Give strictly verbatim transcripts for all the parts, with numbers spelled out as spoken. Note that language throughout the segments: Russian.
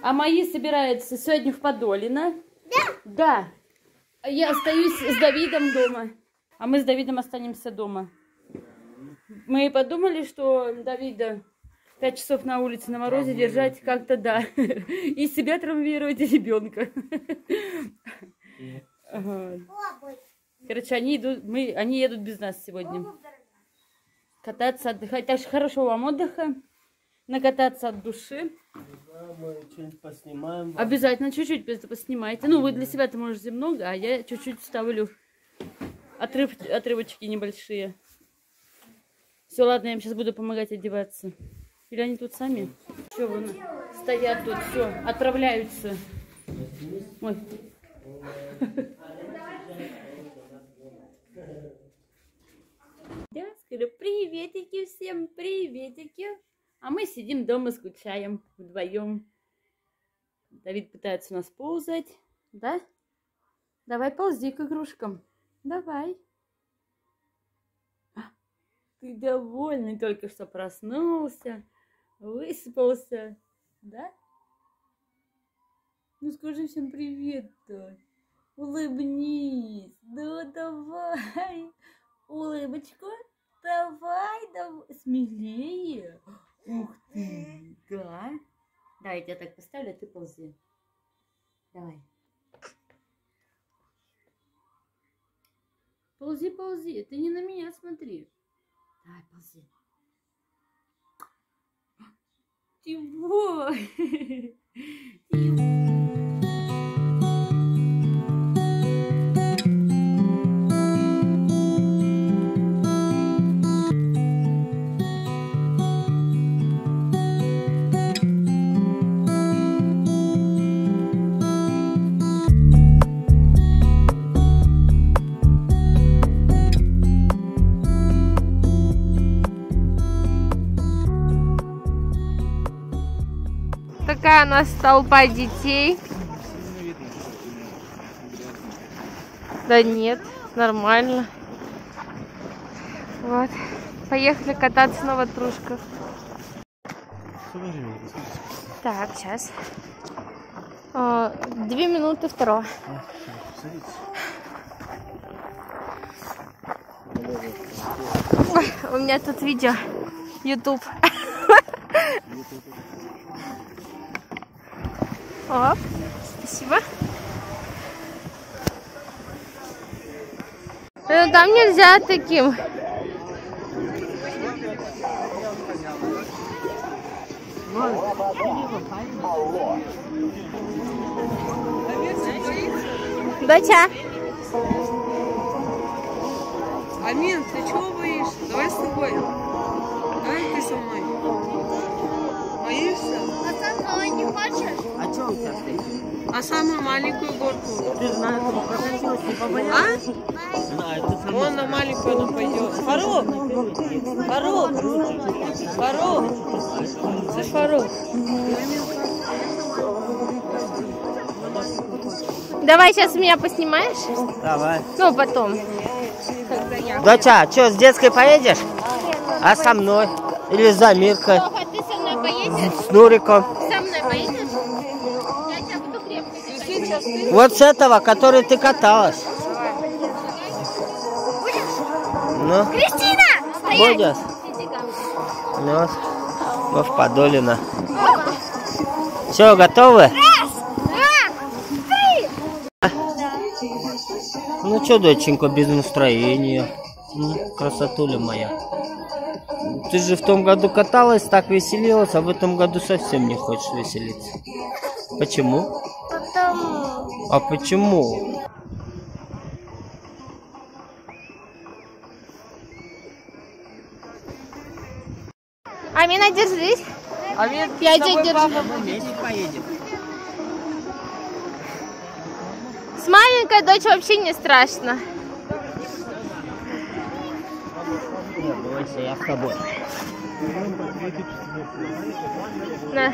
А мои собираются сегодня в Подолино. Да? Да. Я остаюсь с Давидом дома. А мы с Давидом останемся дома. Мы подумали, что Давида пять часов на улице на морозе держать как-то, да. И себя травмировать, и ребенка. Короче, они идут, мы, они едут без нас сегодня. Кататься, отдыхать. Так что хорошего вам отдыха. Накататься от души. Да, мы что-нибудь поснимаем. Обязательно чуть-чуть поснимайте. Ну, вы для себя-то можете много, а я чуть-чуть ставлю отрыв, отрывочки небольшие. Все, ладно, я им сейчас буду помогать одеваться. Или они тут сами? Все, вон, стоят тут, все, отправляются. Ой. Я скажу, приветики всем, приветики. А мы сидим дома, скучаем вдвоем. Давид пытается у нас ползать. Да? Давай ползи к игрушкам. Давай. Ты довольный, только что проснулся, выспался. Да? Ну скажи всем привет-то. Улыбнись. Да давай. Улыбочку. Давай, давай. Смелее. Ух ты, да. Давай, я тебя так поставлю, а ты ползи. Давай. Ползи, ползи. Ты не на меня смотри. Давай, ползи. Чего? Чего? Такая у нас толпа детей. Да нет, нормально. Вот. Поехали кататься на ватрушках. Так, сейчас. О, две минуты второго. Ой, у меня тут видео. YouTube. Оп, спасибо. Ну, там нельзя таким. Доча. Амин, ты чего боишься? Давай с тобой. Давай ты со мной. Боишься? А со мной не хочешь? А что у тебя стоит? А самую маленькую горку? Ты знаешь, что прокатилась, не побоялась? А? Знаю, ты сама. Вон на маленькую она пойдет. Фарук! Фарук! Фарук! Слышь, Фарук? Давай сейчас меня поснимаешь? Давай. Ну, потом. Когда я... Доча, что, с детской поедешь? А со мной? Или с Замиркой? Тоха, ты со мной поедешь? С Нуриком? Со мной поедешь? Я тебя буду крепко держать. Вот с этого, который ты каталась. Ну, Кристина! Стоять! будешь? Ну, вот в Подолино. Все, готовы? Раз, два, три! Ну что, доченька, без настроения. Ну, красотуля моя. Ты же в том году каталась, так веселилась, а в этом году совсем не хочешь веселиться. Почему? Потому... А почему? Амина, держись. Амин, Я тебя держу. Вместе поедем. С маленькой дочь вообще не страшно. Не бойся, я с тобой. На.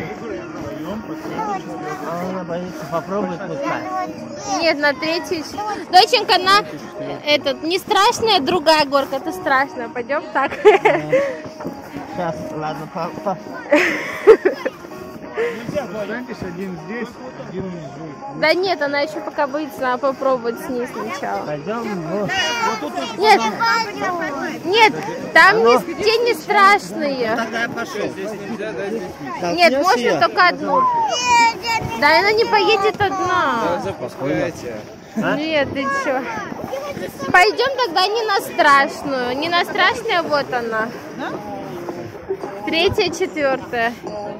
А она боится, попробуй пускай. Нет, на третью. Доченька, на этот не страшная другая горка, это страшно. Пойдем так. Сейчас, ладно, папа. Знаешь, один здесь, один внизу. Да нет, она еще пока боится, надо попробовать с ней сначала. Пойдем, ну. Нет, нет, там не, те не страшные. Тогда я пошел. Нет, можно только одну. Да, она не поедет одна. Запускайте. Нет, ты чё? Пойдем тогда не на страшную. Не на страшную, вот она. Третья, четвертая.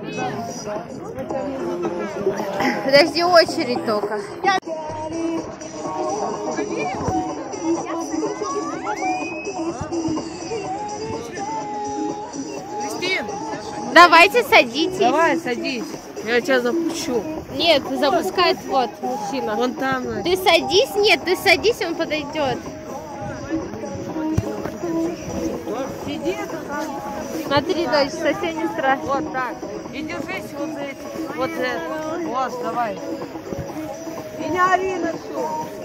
Подожди, очередь только. Кристин, Давайте садитесь. давай, садись. Я тебя запущу. Нет, запускает вот мужчина. Вон там. Настя. Ты садись, нет, ты садись, он подойдет. Сиди. Смотри, дочь, совсем не страшно. Вот так. И держись вот за эти. Вот за это. Вот, давай. И не ори на всю.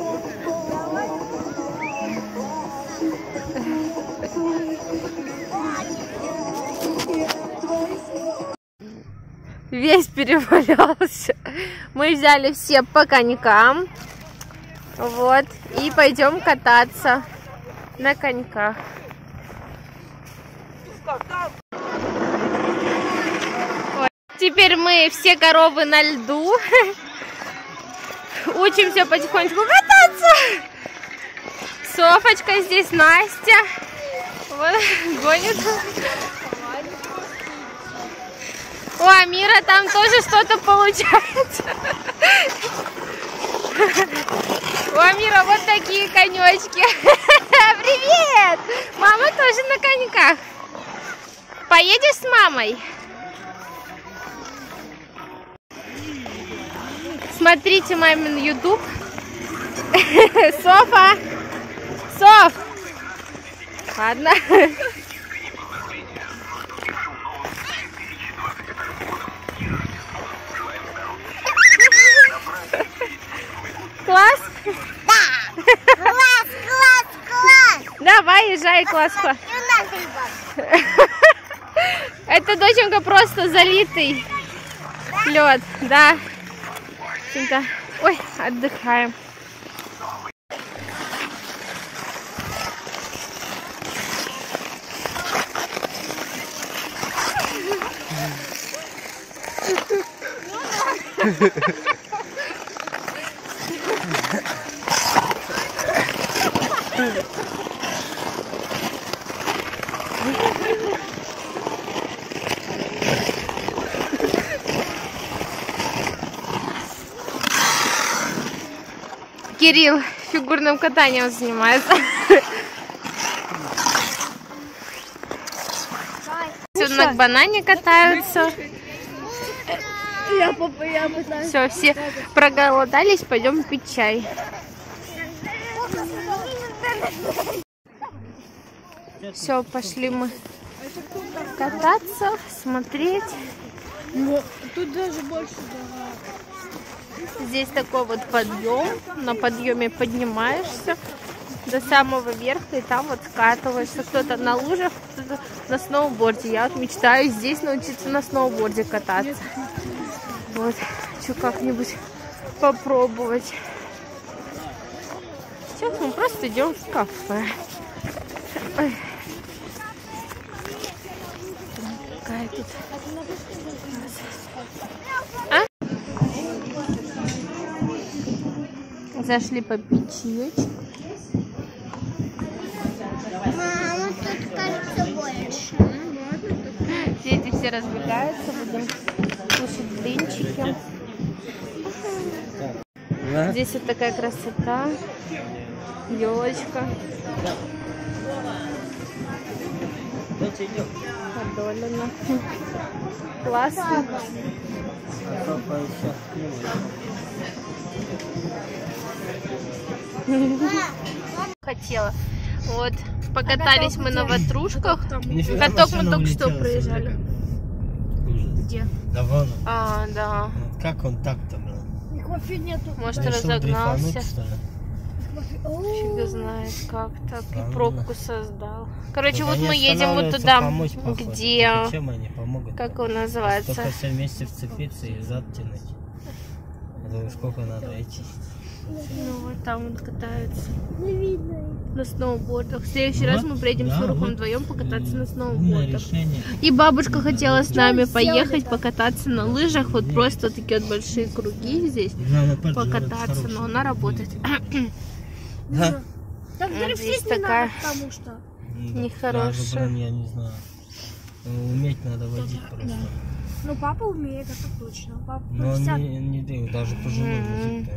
Весь перевалялся. Мы взяли все по конькам. Вот. И пойдем кататься на коньках. Вот. Теперь мы все коровы на льду. Учимся потихонечку кататься. Софочка здесь, Настя. Вот, гонит. У Амира там тоже что-то получается. У Амира вот такие конечки. Привет! Мама тоже на коньках. Поедешь с мамой? Смотрите мамин ютуб. Софа. Соф. Ладно. Класс? Да! Класс, класс, класс! Давай, езжай, класс. Это, доченька, просто залитый лед, да. Ой, отдыхаем. Кирилл фигурным катанием занимается. На банане катаются. Все, все проголодались, пойдем пить чай. Все, пошли мы кататься, смотреть. Тут даже больше. Здесь такой вот подъем. На подъеме поднимаешься до самого верха и там вот скатываешься. Кто-то на лыжах, кто-то на сноуборде. Я вот мечтаю здесь научиться на сноуборде кататься. Вот, хочу как-нибудь попробовать. Сейчас мы просто идем в кафе. Ой. Какая тут... А? Зашли попить чаечек. Мама, тут кажется больше. Дети все разбегаются, будем кушать блинчики. Да? Здесь вот такая красота. Елочка. Подолено. Классно. Хотела. Вот. Покатались мы на ватрушках. Каток мы только что проезжали. Где? Да вон. А, да. Как он так-то, блин? Их вообще нету. Может, Решил разогнался. дрейфануть, что ли? Фига знает как так. И пробку создал. Короче, Вот вот они мы едем вот останавливаются туда, помочь, походу. где... Так и чем они помогут? Как он называется? Только все вместе вцепиться и зад тянуть. Это сколько надо идти? Ну вот там он катается. На сноубордах. В следующий раз Вот, мы приедем да, с Урухом вот. вдвоем покататься на Умное сноубордах. решение. И бабушка хотела с нами поехать покататься на лыжах. Вот просто вот такие вот большие круги здесь. Главное, поджарить Покататься, хороший. но она работает. Да? Так Вот дрифтить здесь не такая- надо, потому что. Да, Нехорошая. даже, блин, я не знаю. Уметь надо водить просто. Ну, папа умеет, это точно. Папа Но он пятьдесят. не, не дает, даже пожилой мужик.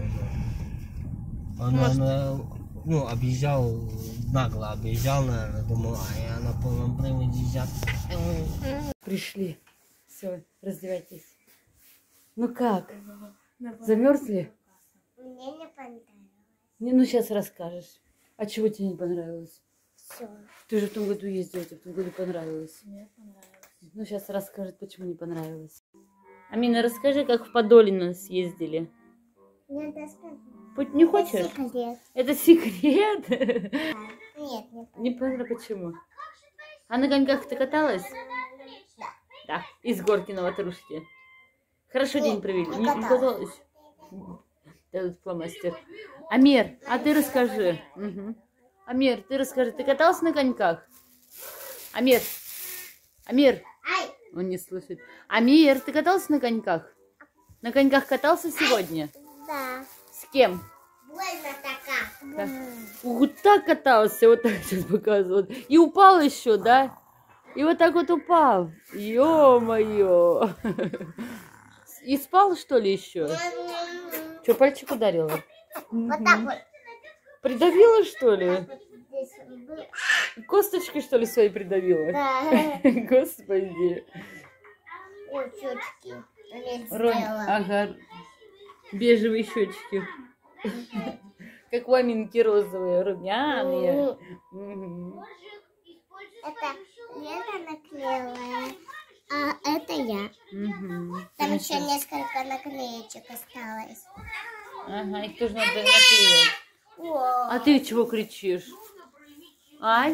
Он, Может- он, ну, объезжал, нагло объезжал, наверное, думал, а я на полном приводе езжать. Пришли. Все, раздевайтесь. Ну как? Замерзли? Мне не понравилось. Не, ну сейчас расскажешь. А чего тебе не понравилось? Все. Ты же в том году ездила, тебе в том году понравилось. Мне понравилось. Ну сейчас расскажет, почему не понравилось. Амина, расскажи, как в Подолино съездили. Мне рассказывай. Путь не хочешь? Секрет. Это секрет? Нет, не Не поняла, почему. А на коньках ты каталась? Да. Из горки на ватрушке. Хорошо день провели. не Не, не каталась. каталась? Да, тут фломастер. Амир, а ты расскажи. Угу. Амир, ты расскажи, ты катался на коньках? Амир, Амир, Ай! он не слышит. Амир, ты катался на коньках? На коньках катался сегодня? Да. С кем? Больно такая. Так. Вот так катался, вот так сейчас показывают. И упал еще, да? И вот так вот упал. Ё-моё. И спал, что ли, еще? Что, пальчик ударила? Вот так вот. Придавила, что ли? Здесь был. Косточки, что ли, свои придавила? Да. Господи. Ой, щечки. Рон, ага. Бежевые щечки. Как у Аминки розовые, румяные. Мгм. Это Лена наклеила, а это я. Мгм. Там еще несколько наклеечек осталось. Ага, их тоже надо наклеить. О, А ты чего кричишь? Ай?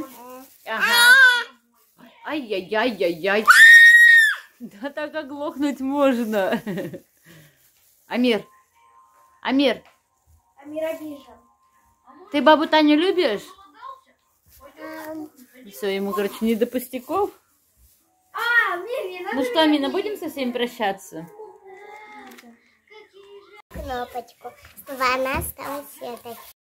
Ага. Ай-яй-яй-яй-яй. Да так оглохнуть можно. Амир. Амир. Амир обижен. Ты бабу Таню любишь? Ам, Все, ему, короче, не до пустяков. А, мне не надо Ну что, Амина, будем со всеми прощаться? кнопочку, чтобы она стала светой.